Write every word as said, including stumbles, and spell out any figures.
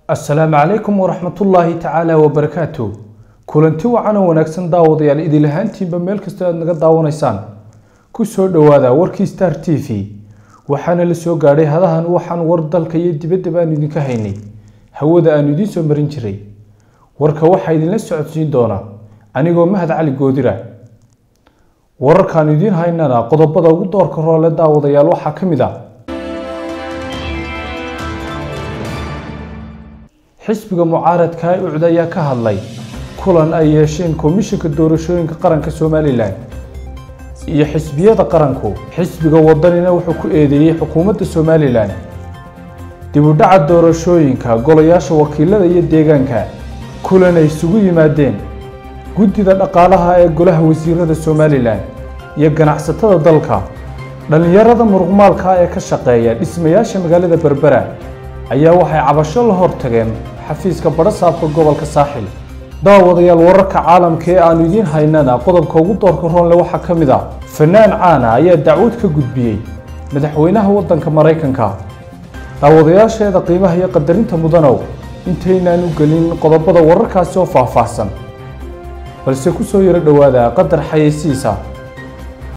السلام عليكم ورحمة الله تعالى وبركاته. كلنتي وعنا ونكسن داود يال إذا لهانتي بميل كستاد نقد داونيسان كسر دوادا وركي ستار تي في وحنا لسوا قاري هذا هن وحن ورد الكيد بدء بان يديك هيني هو ذا أن يدين سمرين شري ورك واحد لسه عشرين دونا أنا جو مهد على جودرة ورك أن يدين هيننا قضب بدأ ودور كرالة داود يال وحكم ذا حسب معارض كاي وعدايا كهاللي كلن أي شيء كوميشن كدورشين كقرن كسومالي لاي iyo xisbiyada qaranku xisbiga wadanina wuxuu ku eedeeyay xukuumadda Soomaaliland dib u dhaca doorashooyinka golayaasha wakiilada iyo deegaanka kulan ay isugu yimaadeen guddida dhaqaalaha ee golaha wasiirada Soomaaliland iyo ganacsatada dalka dhalinyarada muruqmaalka ee ka shaqeeya dhismayaasha magaalada Berbera ayaa waxay cabasho la hortageen xafiiska barasaabka gobolka Saaxil daawadayaal wararka caalamka ee aan idin haynana qodobka ugu doorka roon leh waxa kamid ah fanaan caana ayaa dacwad ka gudbiyay madaxweynaha wadanka Mareykanka daawadayaasheeda qiimaha iyo qadarinta mudanow intaynaan u galin qodobada wararkaasi oo faahfaahsan balse ku soo yara dhawaada qadar xayeysiisa